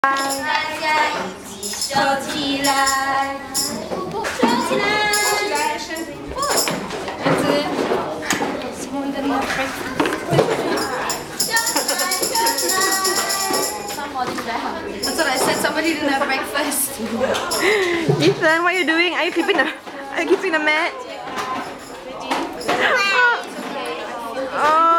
大家一起手起来，手起来，身体不。Someone didn't have breakfast. Somebody's very hungry. That's what I said. Somebody didn't have breakfast. Ethan, what are you doing? Are you keeping the mat? Oh.